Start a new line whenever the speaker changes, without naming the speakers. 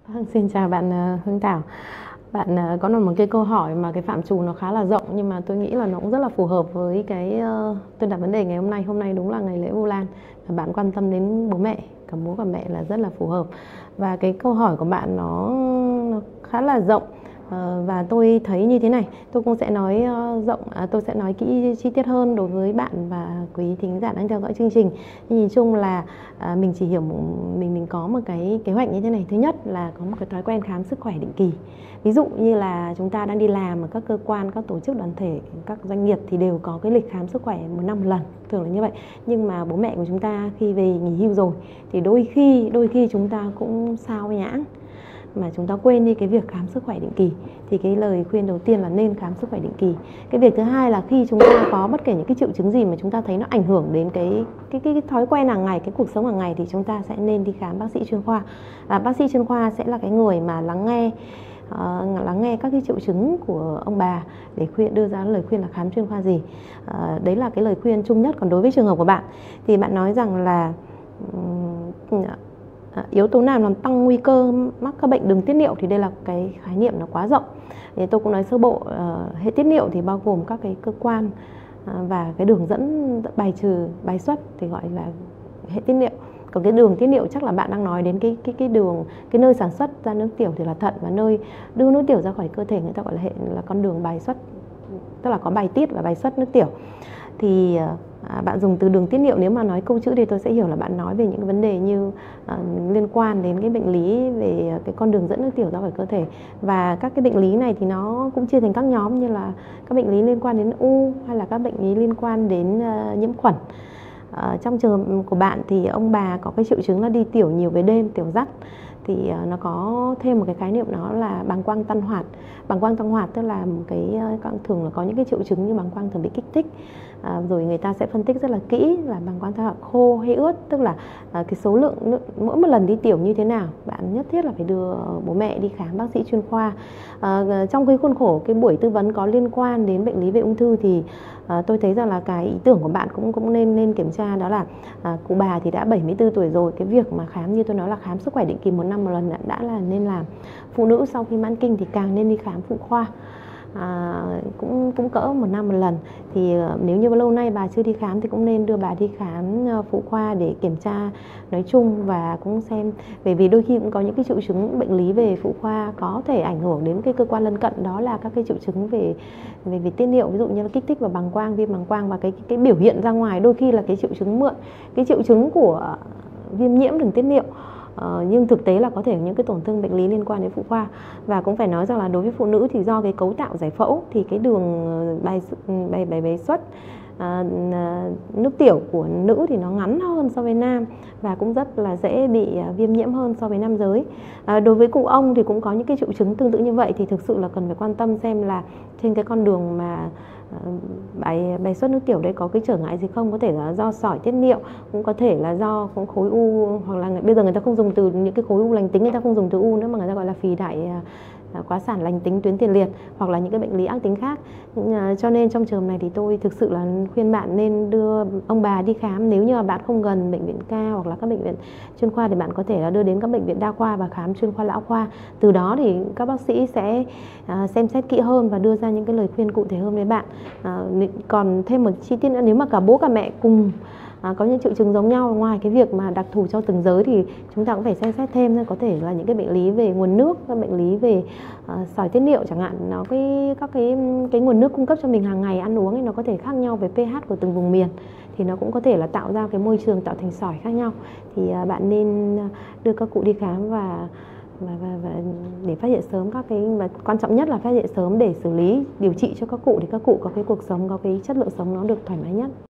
Vâng, xin chào bạn Hương Thảo. Bạn có một cái câu hỏi mà cái phạm trù nó khá là rộng, nhưng mà tôi nghĩ là nó cũng rất là phù hợp với cái tôi đặt vấn đề ngày hôm nay. Hôm nay đúng là ngày lễ Vu Lan và bạn quan tâm đến bố mẹ, cả bố cả mẹ là rất là phù hợp. Và cái câu hỏi của bạn nó khá là rộng. Và tôi thấy như thế này, tôi cũng sẽ nói tôi sẽ nói kỹ chi tiết hơn đối với bạn và quý thính giả đang theo dõi chương trình. Nhưng nhìn chung là mình chỉ hiểu mình có một cái kế hoạch như thế này. Thứ nhất là có một cái thói quen khám sức khỏe định kỳ. Ví dụ như là chúng ta đang đi làm ở các cơ quan, các tổ chức đoàn thể, các doanh nghiệp thì đều có cái lịch khám sức khỏe một năm một lần, thường là như vậy. Nhưng mà bố mẹ của chúng ta khi về nghỉ hưu rồi thì đôi khi chúng ta cũng sao nhãng mà chúng ta quên đi cái việc khám sức khỏe định kỳ. Thì cái lời khuyên đầu tiên là nên khám sức khỏe định kỳ. Cái việc thứ hai là khi chúng ta có bất kể những cái triệu chứng gì mà chúng ta thấy nó ảnh hưởng đến cái thói quen hàng ngày, cái cuộc sống hàng ngày, thì chúng ta sẽ nên đi khám bác sĩ chuyên khoa. Bác sĩ chuyên khoa sẽ là cái người mà lắng nghe các cái triệu chứng của ông bà để đưa ra lời khuyên là khám chuyên khoa gì. Đấy là cái lời khuyên chung nhất. Còn đối với trường hợp của bạn thì bạn nói rằng là yếu tố nào làm tăng nguy cơ mắc các bệnh đường tiết niệu, thì đây là cái khái niệm nó quá rộng. Thì tôi cũng nói sơ bộ, hệ tiết niệu thì bao gồm các cái cơ quan và cái đường dẫn bài xuất thì gọi là hệ tiết niệu. Còn cái đường tiết niệu chắc là bạn đang nói đến cái nơi sản xuất ra nước tiểu thì là thận, và nơi đưa nước tiểu ra khỏi cơ thể người ta gọi là con đường bài xuất, tức là có bài tiết và bài xuất nước tiểu. Thì bạn dùng từ đường tiết niệu, nếu mà nói câu chữ thì tôi sẽ hiểu là bạn nói về những cái vấn đề như liên quan đến cái bệnh lý về cái con đường dẫn nước tiểu ra khỏi cơ thể. Và các cái bệnh lý này thì nó cũng chia thành các nhóm, như là các bệnh lý liên quan đến u hay là các bệnh lý liên quan đến nhiễm khuẩn. Trong trường hợp của bạn thì ông bà có cái triệu chứng là đi tiểu nhiều về đêm, tiểu dắt, thì nó có thêm một cái khái niệm, nó là bàng quang tăng hoạt. Bàng quang tăng hoạt tức là thường là có những cái triệu chứng như bàng quang thường bị kích thích. Rồi người ta sẽ phân tích rất là kỹ là bàng quang tăng hoạt khô hay ướt, tức là cái số lượng mỗi một lần đi tiểu như thế nào. Bạn nhất thiết là phải đưa bố mẹ đi khám bác sĩ chuyên khoa. Trong cái khuôn khổ cái buổi tư vấn có liên quan đến bệnh lý về ung thư thì tôi thấy rằng là cái ý tưởng của bạn cũng nên kiểm tra, đó là cụ bà thì đã 74 tuổi rồi. Cái việc mà khám như tôi nói là khám sức khỏe định kỳ một năm một lần đã là nên làm. Phụ nữ sau khi mãn kinh thì càng nên đi khám phụ khoa, cũng cỡ một năm một lần. Thì nếu như lâu nay bà chưa đi khám thì cũng nên đưa bà đi khám phụ khoa để kiểm tra nói chung, và cũng xem, bởi vì đôi khi cũng có những cái triệu chứng bệnh lý về phụ khoa có thể ảnh hưởng đến cái cơ quan lân cận, đó là các cái triệu chứng về tiết niệu, ví dụ như là kích thích vào bàng quang, viêm bàng quang, và cái biểu hiện ra ngoài đôi khi là cái triệu chứng mượn cái triệu chứng của viêm nhiễm đường tiết niệu. Nhưng thực tế là có thể những cái tổn thương bệnh lý liên quan đến phụ khoa. Và cũng phải nói rằng là đối với phụ nữ thì do cái cấu tạo giải phẫu thì cái đường bài xuất nước tiểu của nữ thì nó ngắn hơn so với nam, và cũng rất là dễ bị viêm nhiễm hơn so với nam giới. Đối với cụ ông thì cũng có những cái triệu chứng tương tự như vậy, thì thực sự là cần phải quan tâm xem là trên cái con đường mà bài xuất nước tiểu đấy có cái trở ngại gì không. Có thể là do sỏi tiết niệu, cũng có thể là do khối u, hoặc là bây giờ người ta không dùng từ những cái khối u lành tính, người ta không dùng từ u nữa mà người ta gọi là phì đại quá sản lành tính tuyến tiền liệt, hoặc là những cái bệnh lý ác tính khác. Cho nên trong trường hợp này thì tôi thực sự là khuyên bạn nên đưa ông bà đi khám. Nếu như mà bạn không gần bệnh viện ca hoặc là các bệnh viện chuyên khoa thì bạn có thể là đưa đến các bệnh viện đa khoa và khám chuyên khoa lão khoa. Từ đó thì các bác sĩ sẽ xem xét kỹ hơn và đưa ra những cái lời khuyên cụ thể hơn với bạn. Còn thêm một chi tiết nữa, nếu mà cả bố cả mẹ cùng có những triệu chứng giống nhau, ngoài cái việc mà đặc thù cho từng giới thì chúng ta cũng phải xem xét thêm. Có thể là những cái bệnh lý về nguồn nước, các bệnh lý về sỏi tiết niệu chẳng hạn, các cái nguồn nước cung cấp cho mình hàng ngày ăn uống thì nó có thể khác nhau về pH của từng vùng miền, thì nó cũng có thể là tạo ra cái môi trường tạo thành sỏi khác nhau. Thì bạn nên đưa các cụ đi khám và để phát hiện sớm và quan trọng nhất là phát hiện sớm để xử lý điều trị cho các cụ, thì các cụ có cái cuộc sống, có cái chất lượng sống nó được thoải mái nhất.